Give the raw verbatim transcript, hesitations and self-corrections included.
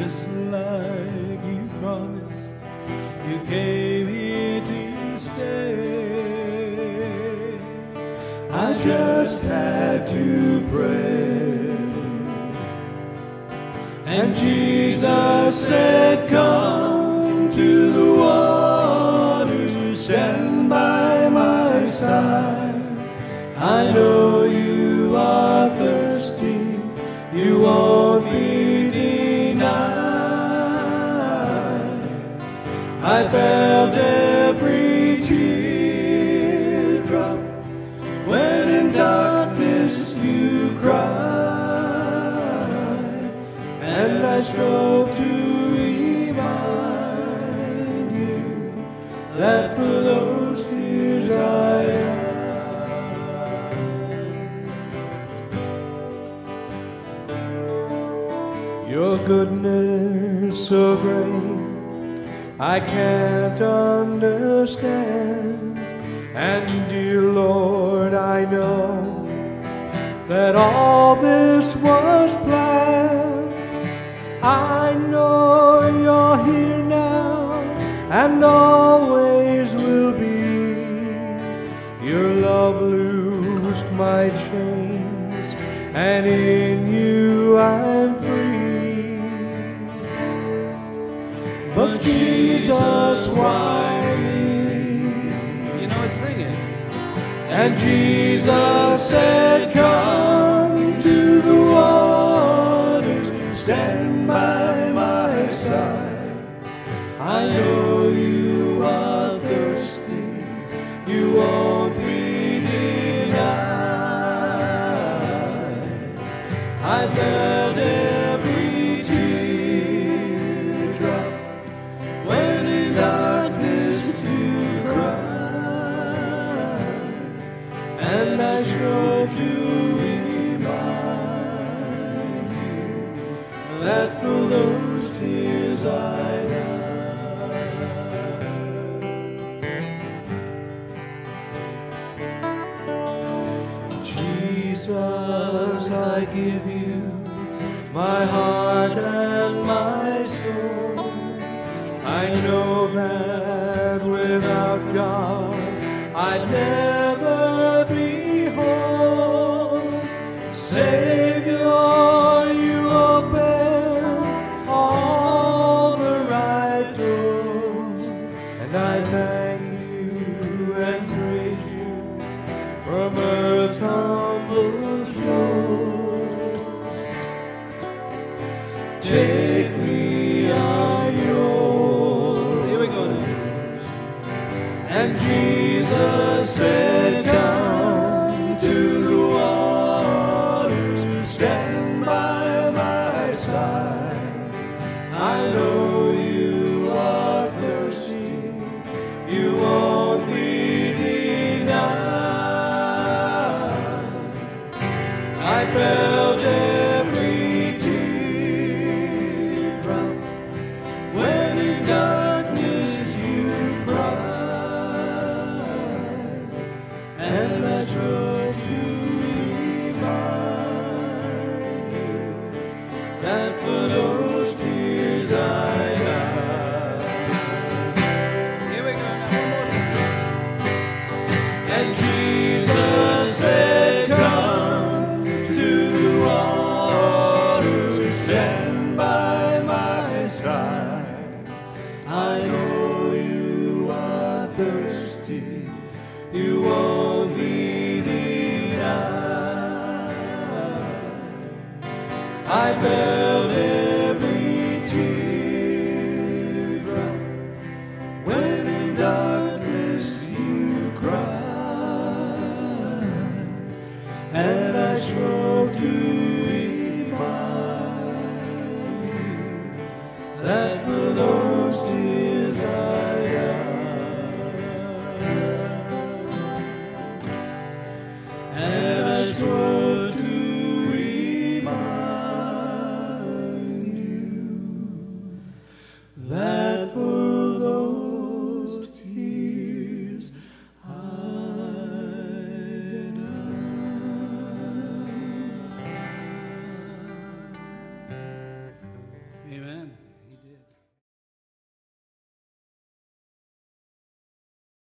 just like you promised. You came here to stay. I just had to pray, and Jesus said, come to the water, stand by my side. I know you are thirsty, you won't be denied. I felt every teardrop when in darkness you cried, and I strove to remind you that for those tears I died. Your goodness so great, I can't understand. And dear Lord, I know that all this was planned. I know you're here now and always will be. Your love loosed my chains, and in you I'm free. But Jesus, why me? You know, sing it. And Jesus said, come to the waters, stand by my side. I know you are thirsty, you won't be denied. I felt every teardrop when in darkness you cried, and I strove to remind you that for those tears I died. Jesus, I give you my heart and my soul. I know that without God I'd never be whole. Savior, you open all the right doors, and I thank you and praise you from earth's humble shores. Take me on yours. Here we go now. And Jesus said, come to the waters, stand by my side. I know you are thirsty, you won't be denied. I felt every teardrop when in darkness you cried, and I strove to remind you that for those tears I died. Here we go now, one more time. And Jesus said, come to the waters, stand by my side. I know you are thirsty, you won't be denied. I felt every teardrop when in darkness you cried, and I strove to remind you that for those tears I died. And I strove to remind you that